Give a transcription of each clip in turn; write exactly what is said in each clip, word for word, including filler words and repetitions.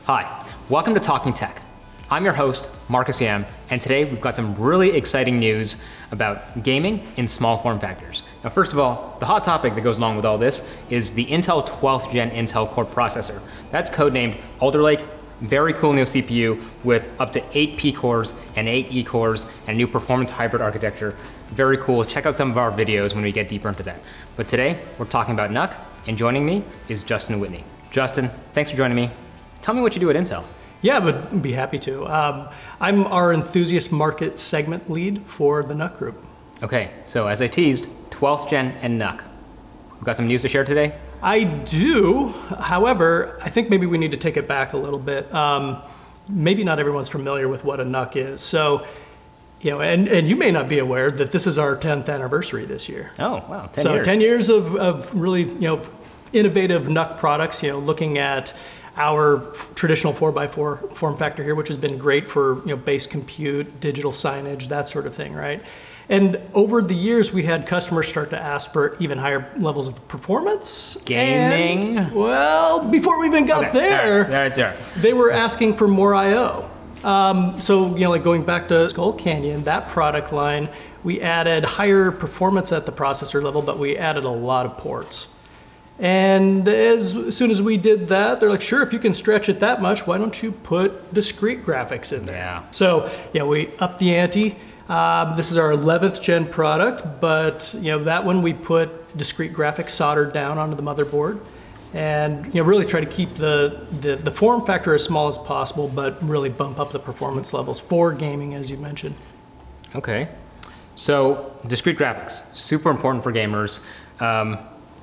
Hi, welcome to Talking Tech. I'm your host, Marcus Yam, and today we've got some really exciting news about gaming in small form factors. Now, first of all, the hot topic that goes along with all this is the Intel twelfth gen Intel Core processor. That's codenamed Alder Lake. Very cool new C P U with up to eight P cores and eight E cores and a new performance hybrid architecture. Very cool. Check out some of our videos when we get deeper into that. But today, we're talking about N U C, and joining me is Justin Whitney. Justin, thanks for joining me. Tell me what you do at Intel. Yeah, but be happy to. Um, I'm our enthusiast market segment lead for the N U C group. Okay, so as I teased, twelfth gen and N U C. We've got some news to share today? I do. However, I think maybe we need to take it back a little bit. Um, maybe not everyone's familiar with what a N U C is. So, you know, and, and you may not be aware that this is our tenth anniversary this year. Oh, wow, ten so years. So ten years of, of really, you know, innovative N U C products, you know, looking at our traditional four by four form factor here, which has been great for, you know, base compute, digital signage, that sort of thing, right? And over the years, we had customers start to ask for even higher levels of performance. Gaming? And, well, before we even got okay. there, all right. All right, sir. They were asking for more I O. Um, so, you know, like going back to Skull Canyon, that product line, we added higher performance at the processor level, but we added a lot of ports. And as, as soon as we did that, they're like, sure, if you can stretch it that much, why don't you put discrete graphics in there? Yeah. So, yeah, we upped the ante. Um, this is our eleventh gen product, but you know that one we put discrete graphics soldered down onto the motherboard, and you know really try to keep the, the the form factor as small as possible, but really bump up the performance levels for gaming, as you mentioned. Okay, so discrete graphics, super important for gamers. Um,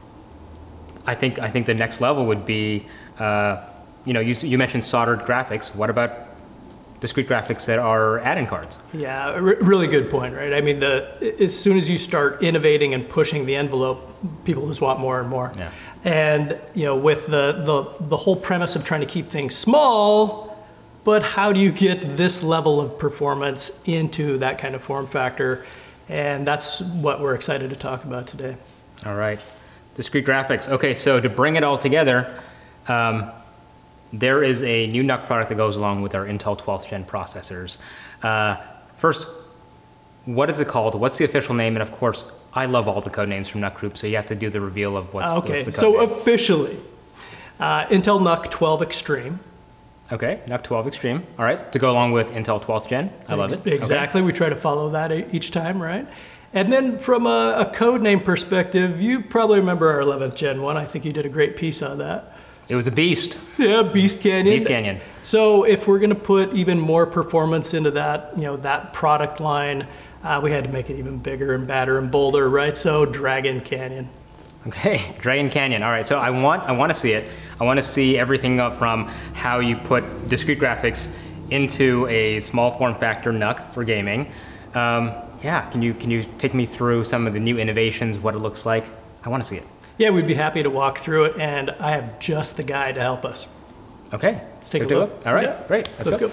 I think I think the next level would be, uh, you know, you you mentioned soldered graphics. What about discrete graphics that are add-in cards? Yeah, re really good point, right? I mean, the as soon as you start innovating and pushing the envelope, people just want more and more. Yeah. And you know, with the, the the whole premise of trying to keep things small, but how do you get this level of performance into that kind of form factor? And that's what we're excited to talk about today. All right, discrete graphics. Okay, so to bring it all together, um, there is a new N U C product that goes along with our Intel twelfth gen processors. Uh, first, what is it called? What's the official name? And of course, I love all the code names from N U C group, so you have to do the reveal of what's, okay, what's the code so name. officially, uh, Intel N U C twelve Extreme. Okay, N U C twelve Extreme. All right, to go along with Intel twelfth gen. I love it. Exactly, okay. We try to follow that each time, right? And then from a, a code name perspective, you probably remember our eleventh gen one. I think you did a great piece on that. It was a beast. Yeah, Beast Canyon. Beast Canyon. So if we're going to put even more performance into that, you know, that product line, uh, we had to make it even bigger and badder and bolder, right? So Dragon Canyon. Okay, Dragon Canyon. All right, so I want I want to see it. I want to see everything up from how you put discrete graphics into a small form factor N U C for gaming. Um, yeah, can you can you take me through some of the new innovations, what it looks like? I want to see it. Yeah, we'd be happy to walk through it, and I have just the guy to help us. Okay, let's take let's a look. look. All right, yeah. great. Let's, let's go. go.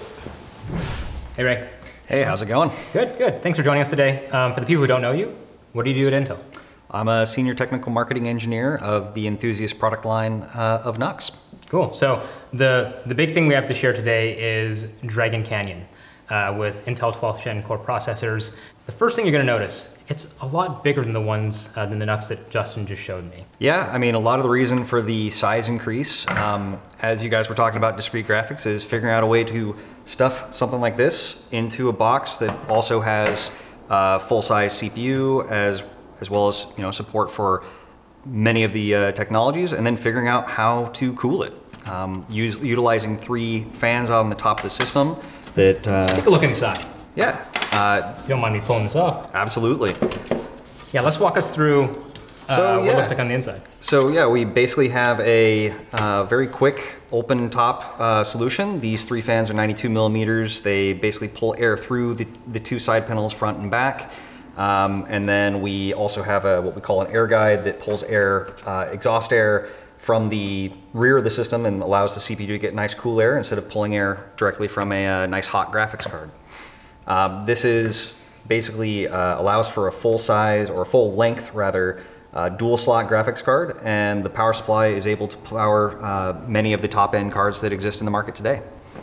Hey, Ray. Hey, how's it going? Good, good. Thanks for joining us today. Um, for the people who don't know you, what do you do at Intel? I'm a senior technical marketing engineer of the enthusiast product line uh, of N U C. Cool. So the the big thing we have to share today is Dragon Canyon uh, with Intel twelfth gen core processors. The first thing you're going to notice, it's a lot bigger than the ones, uh, than the N U C that Justin just showed me. Yeah, I mean, a lot of the reason for the size increase, um, as you guys were talking about discrete graphics, is figuring out a way to stuff something like this into a box that also has uh, full-size C P U, as as well as you know support for many of the uh, technologies, and then figuring out how to cool it. Um, use, utilizing three fans on the top of the system. That uh, let's take a look inside. Yeah. Uh, if you don't mind me pulling this off. Absolutely. Yeah, let's walk us through uh, so, what yeah. it looks like on the inside. So yeah, we basically have a uh, very quick open top uh, solution. These three fans are ninety-two millimeters. They basically pull air through the, the two side panels, front and back. Um, and then we also have a, what we call an air guide that pulls air, uh, exhaust air from the rear of the system and allows the C P U to get nice cool air instead of pulling air directly from a, a nice hot graphics card. Um, this is basically uh, allows for a full size or full length rather uh, dual slot graphics card, and the power supply is able to power uh, many of the top end cards that exist in the market today.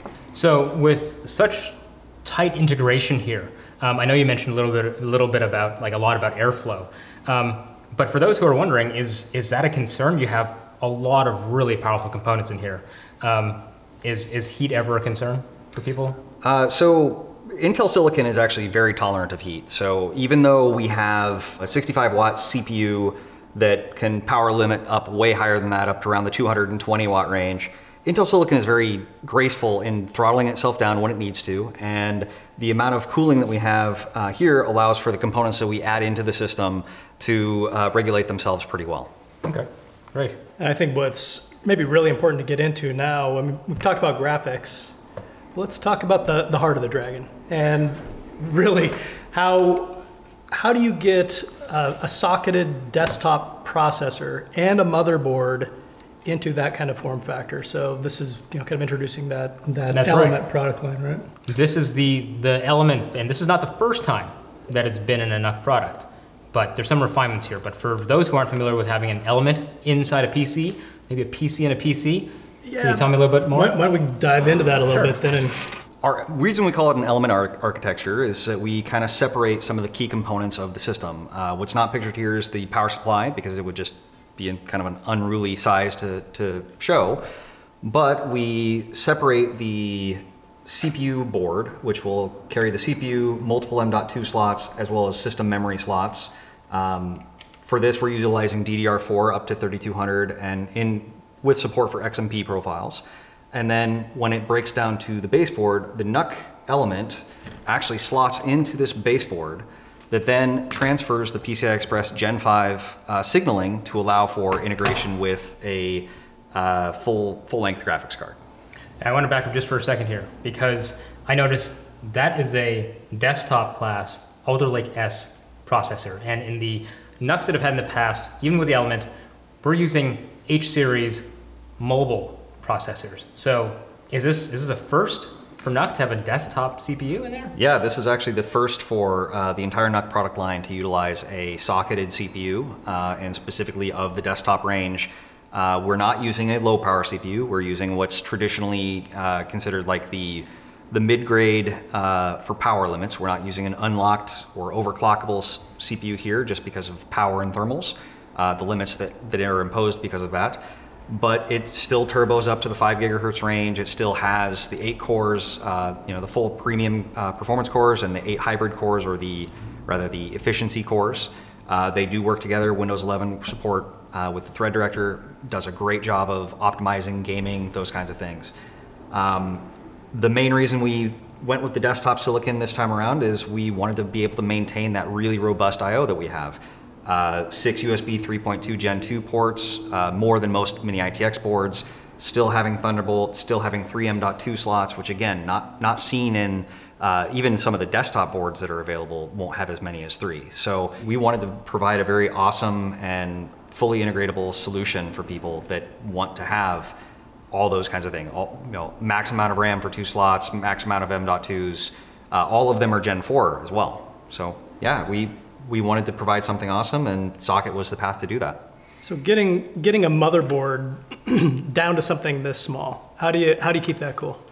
So with such tight integration here, um, I know you mentioned a little bit, a little bit about, like a lot about airflow. Um, but for those who are wondering, is, is that a concern? You have a lot of really powerful components in here. Um, is, is heat ever a concern for people? Uh, so Intel Silicon is actually very tolerant of heat. So even though we have a sixty-five watt C P U that can power limit up way higher than that, up to around the two hundred twenty watt range, Intel Silicon is very graceful in throttling itself down when it needs to, and the amount of cooling that we have uh, here allows for the components that we add into the system to uh, regulate themselves pretty well. Okay, great. And I think what's maybe really important to get into now, I mean, we've talked about graphics. Let's talk about the, the heart of the dragon, and really how, how do you get a, a socketed desktop processor and a motherboard into that kind of form factor? So this is, you know, kind of introducing that, that That's Element right. product line, right? This is the, the Element, and this is not the first time that it's been in a N U C product, but there's some refinements here. But for those who aren't familiar with having an Element inside a P C, maybe a P C and a P C, Yeah. can you tell me a little bit more? Why, why don't we dive into that a little Sure. bit then? And Our reason we call it an element ar architecture is that we kind of separate some of the key components of the system. Uh, what's not pictured here is the power supply, because it would just be in kind of an unruly size to, to show. But we separate the C P U board, which will carry the C P U, multiple M dot two slots, as well as system memory slots. Um, for this, we're utilizing D D R four up to thirty-two hundred, and in with support for X M P profiles. And then when it breaks down to the baseboard, the N U C element actually slots into this baseboard that then transfers the P C I Express Gen five uh, signaling to allow for integration with a uh, full, full-length graphics card. I want to back up just for a second here, because I noticed that is a desktop class Alder Lake S processor. And in the N U Cs that have had in the past, even with the Element, we're using H series mobile processors. So is this, is this a first for N U C to have a desktop C P U in there? Yeah, this is actually the first for uh, the entire N U C product line to utilize a socketed C P U, uh, and specifically of the desktop range. Uh, we're not using a low power C P U. We're using what's traditionally uh, considered like the the mid-grade uh, for power limits. We're not using an unlocked or overclockable C P U here just because of power and thermals, uh, the limits that, that are imposed because of that. But it still turbos up to the five gigahertz range. It still has the eight cores, uh, you know, the full premium uh, performance cores, and the eight hybrid cores, or the rather the efficiency cores. Uh, they do work together. Windows eleven support uh, with the Thread Director does a great job of optimizing gaming, those kinds of things. Um, the main reason we went with the desktop silicon this time around is we wanted to be able to maintain that really robust I O that we have. Uh, six U S B three point two Gen two ports, uh, more than most mini I T X boards, still having Thunderbolt, still having three M dot two slots, which again, not, not seen in uh, even some of the desktop boards that are available won't have as many as three. So we wanted to provide a very awesome and fully integratable solution for people that want to have all those kinds of things. All, you know, max amount of RAM for two slots, max amount of M dot twos, uh, all of them are Gen four as well. So yeah, we we wanted to provide something awesome, and socket was the path to do that. so getting getting a motherboard down to something this small, how do you how do you keep that cool?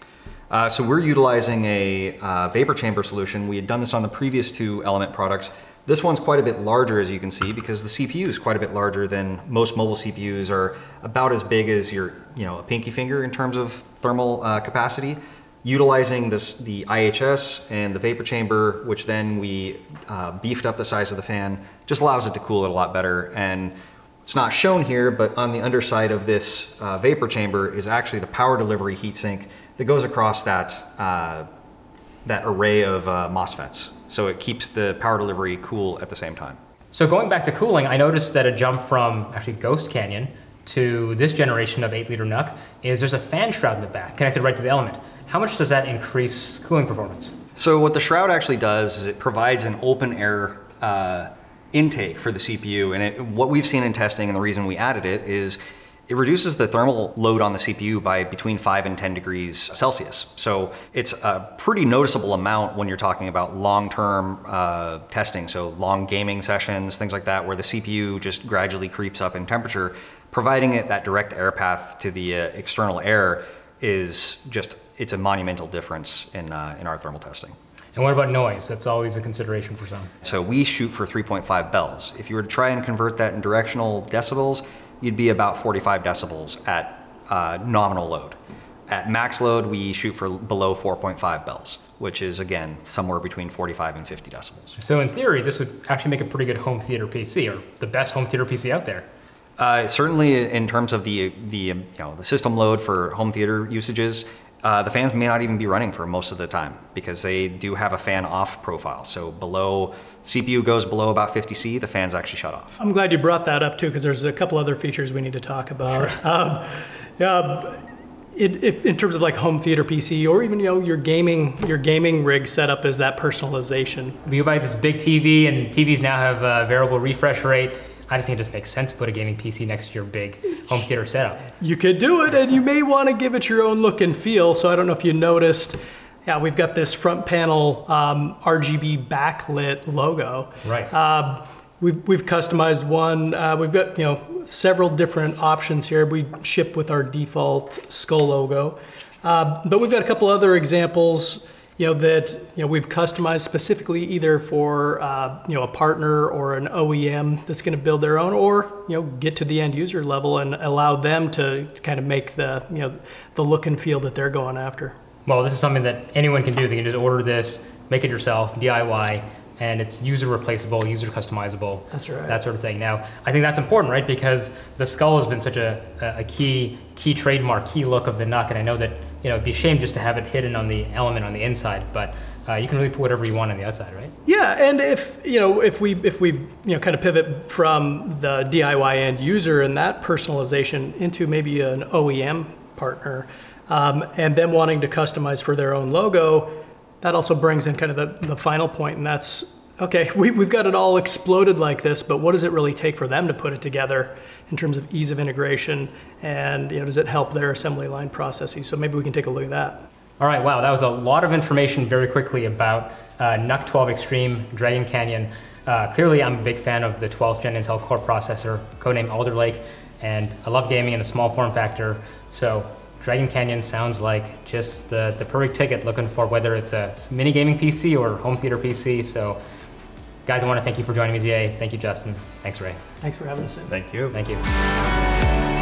Uh, so we're utilizing a uh, vapor chamber solution. We had done this on the previous two Element products. This one's quite a bit larger, as you can see, because the C P U is quite a bit larger than most mobile C P Us are about as big as your, you know, a pinky finger in terms of thermal uh, capacity. Utilizing this, the I H S and the vapor chamber, which then we uh, beefed up the size of the fan, just allows it to cool it a lot better. And it's not shown here, but on the underside of this uh, vapor chamber is actually the power delivery heatsink that goes across that, uh, that array of uh, MOSFETs. So it keeps the power delivery cool at the same time. So going back to cooling, I noticed that a jump from actually Ghost Canyon to this generation of eight liter N U C is there's a fan shroud in the back connected right to the Element. How much does that increase cooling performance? So what the shroud actually does is it provides an open air uh, intake for the C P U, and it, what we've seen in testing, and the reason we added it, is It reduces the thermal load on the C P U by between five and ten degrees Celsius. So it's a pretty noticeable amount when you're talking about long-term uh, testing, so long gaming sessions, things like that, where the C P U just gradually creeps up in temperature. Providing it that direct air path to the uh, external air is just, it's a monumental difference in, uh, in our thermal testing. And what about noise? That's always a consideration for some. So we shoot for three point five bells. If you were to try and convert that in directional decibels, you'd be about forty-five decibels at uh, nominal load. At max load, we shoot for below four point five bells, which is, again, somewhere between forty-five and fifty decibels. So in theory, this would actually make a pretty good home theater P C, or the best home theater P C out there. Uh, certainly in terms of the, the, you know, the system load for home theater usages, uh, the fans may not even be running for most of the time because they do have a fan off profile. So below, C P U goes below about fifty C, the fans actually shut off. I'm glad you brought that up too, because there's a couple other features we need to talk about. Sure. Um, uh, it, it, in terms of like home theater P C, or even you know your gaming your gaming rig setup, is that personalization. You buy this big T V, and T Vs now have a variable refresh rate. I just think it just makes sense to put a gaming P C next to your big home theater setup. You could do it, and you may want to give it your own look and feel. So I don't know if you noticed, yeah, we've got this front panel um, R G B backlit logo. Right. Uh, we've, we've customized one. Uh, we've got you know several different options here. We ship with our default skull logo, uh, but we've got a couple other examples. You know that you know we've customized specifically either for uh, you know a partner or an O E M that's going to build their own, or you know get to the end user level and allow them to kind of make the you know the look and feel that they're going after. Well, this is something that anyone can do. They can just order this, make it yourself, D I Y, and it's user replaceable, user customizable. That's right. That sort of thing. Now, I think that's important, right? Because the skull has been such a, a key key trademark, key look of the N U C, and I know that you know it'd be a shame just to have it hidden on the element on the inside, but uh, you can really put whatever you want on the outside, right? Yeah, and if you know if we if we you know kind of pivot from the D I Y end user and that personalization into maybe an O E M partner, um, and them wanting to customize for their own logo, that also brings in kind of the, the final point, and that's, okay, we, we've got it all exploded like this, but what does it really take for them to put it together in terms of ease of integration, and you know, does it help their assembly line processes? So maybe we can take a look at that. All right, wow, that was a lot of information very quickly about uh, N U C twelve Extreme, Dragon Canyon. Uh, clearly, I'm a big fan of the twelfth gen Intel Core processor, codenamed Alder Lake, and I love gaming in a small form factor, so Dragon Canyon sounds like just the, the perfect ticket looking for whether it's a mini gaming P C or home theater P C. So guys, I want to thank you for joining me today. Thank you, Justin. Thanks, Ray. Thanks for having us in. Thank you. Thank you.